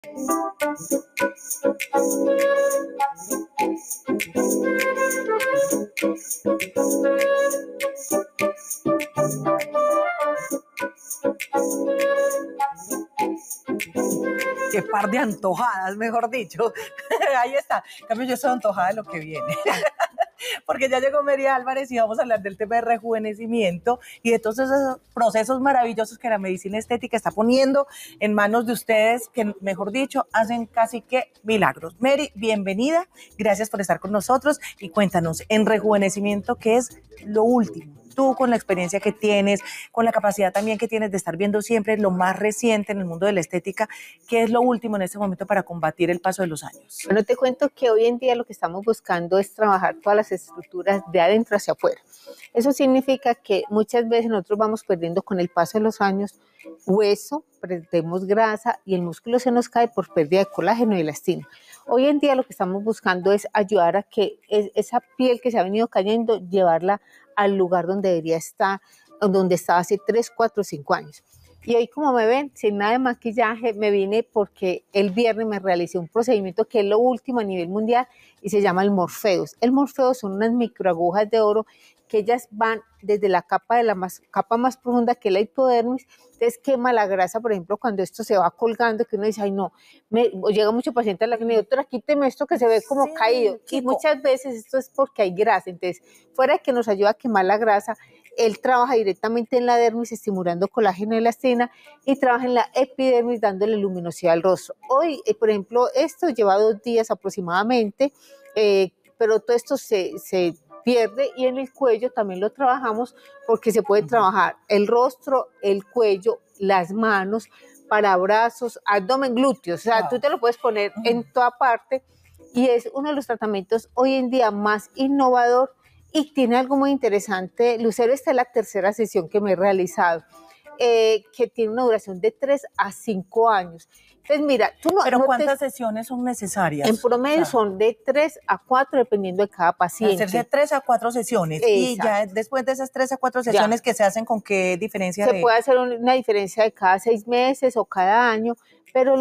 Qué par de antojadas, mejor dicho. Ahí está. En cambio, yo estoy antojada de lo que viene. Porque ya llegó Mary Álvarez y vamos a hablar del tema de rejuvenecimiento y de todos esos procesos maravillosos que la medicina estética está poniendo en manos de ustedes, que mejor dicho, hacen casi que milagros. Mary, bienvenida, gracias por estar con nosotros y cuéntanos, en rejuvenecimiento, ¿qué es lo último? Tú, con la experiencia que tienes, con la capacidad también que tienes de estar viendo siempre lo más reciente en el mundo de la estética, ¿qué es lo último en este momento para combatir el paso de los años? Bueno, te cuento que hoy en día lo que estamos buscando es trabajar todas las estructuras de adentro hacia afuera. Eso significa que muchas veces nosotros vamos perdiendo con el paso de los años hueso, perdemos grasa y el músculo se nos cae por pérdida de colágeno y elastina. Hoy en día lo que estamos buscando es ayudar a que esa piel que se ha venido cayendo, llevarla al lugar donde debería estar, donde estaba hace 3, 4, 5 años. Y hoy, como me ven, sin nada de maquillaje, me vine porque el viernes me realicé un procedimiento que es lo último a nivel mundial y se llama el Morpheus. El Morpheus son unas microagujas de oro que ellas van desde la capa capa más profunda, que es la hipodermis. Entonces quema la grasa, por ejemplo, cuando esto se va colgando, que uno dice, ay no, llega mucho paciente a la clínica, doctora, quíteme esto que se ve como sí, caído. Chico. Y muchas veces esto es porque hay grasa. Entonces, fuera de que nos ayuda a quemar la grasa, él trabaja directamente en la dermis, estimulando colágeno y elastina, y trabaja en la epidermis, dándole luminosidad al rostro. Hoy, por ejemplo, esto lleva 2 días aproximadamente, pero todo esto se pierde, y en el cuello también lo trabajamos porque se puede trabajar el rostro, el cuello, las manos, para brazos, abdomen, glúteos. O sea, tú te lo puedes poner en toda parte y es uno de los tratamientos hoy en día más innovador. Y tiene algo muy interesante, Lucero, esta es la tercera sesión que me he realizado, que tiene una duración de 3 a 5 años. Entonces, mira, tú no... ¿Pero cuántas sesiones son necesarias? En promedio son de 3 a 4, dependiendo de cada paciente. Hacerse 3 a 4 sesiones. Exacto. Y ya después de esas 3 a 4 sesiones, ya, ¿que se hacen con qué diferencia? Se puede hacer una diferencia de cada 6 meses o cada año, pero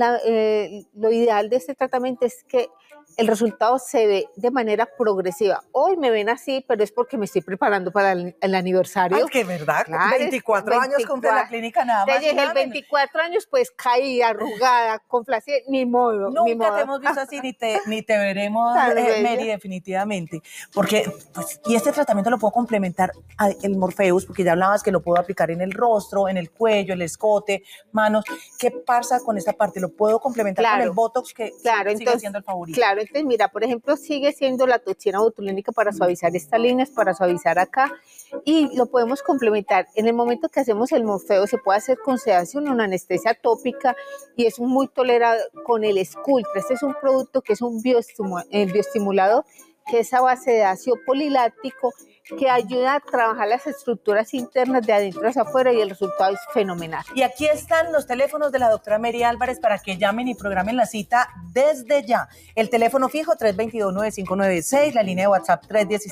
lo ideal de este tratamiento es que el resultado se ve de manera progresiva. Hoy me ven así, pero es porque me estoy preparando para el aniversario. Ay, que verdad, claro, 24 años cumple la clínica, nada más. Te dije, el 24 años, pues caí arrugada, con flacidez, ni modo. Nunca te hemos visto así, ni te veremos, Mary, definitivamente. Porque, pues, y este tratamiento lo puedo complementar el Morpheus, porque ya hablabas que lo puedo aplicar en el rostro, en el cuello, el escote, manos. ¿Qué pasa con esta parte? ¿Lo puedo complementar con el Botox, que sigue siendo el favorito? Claro, entonces mira, por ejemplo, sigue siendo la toxina botulínica para suavizar estas líneas, para suavizar acá, y lo podemos complementar. En el momento que hacemos el Morfeo se puede hacer con sedación, una anestesia tópica, y es muy tolerado con el Sculptra. Este es un producto que es un bioestimulador, que es a base de ácido poliláctico, que ayuda a trabajar las estructuras internas de adentro hacia afuera, y el resultado es fenomenal. Y aquí están los teléfonos de la doctora Mary Álvarez para que llamen y programen la cita desde ya. El teléfono fijo 322-9596, la línea de WhatsApp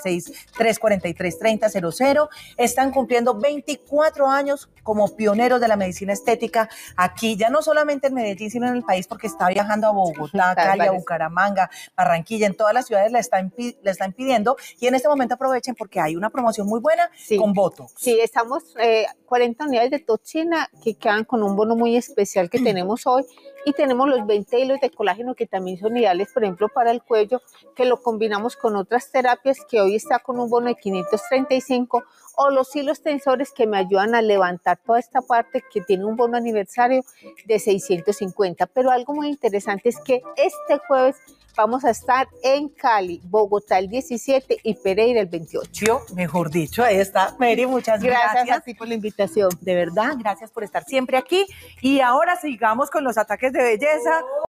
316-343-3000. Están cumpliendo 24 años como pioneros de la medicina estética aquí, ya no solamente en Medellín, sino en el país, porque está viajando a Bogotá, Cali, a Bucaramanga, Barranquilla, en todas las ciudades la están pidiendo, y en este momento aprovechen porque hay una promoción muy buena con Botox. Sí, estamos 40 unidades de toxina que quedan con un bono muy especial que tenemos hoy, y tenemos los 20 hilos de colágeno que también son ideales, por ejemplo, para el cuello, que lo combinamos con otras terapias, que hoy está con un bono de 535, o los hilos tensores que me ayudan a levantar toda esta parte, que tiene un bono aniversario de 650. Pero algo muy interesante es que este jueves vamos a estar en Cali, Bogotá el 17 y Pereira el 28. Mejor dicho, ahí está. Mary, muchas gracias. Gracias a ti por la invitación. De verdad, gracias por estar siempre aquí. Y ahora sigamos con los ataques de belleza.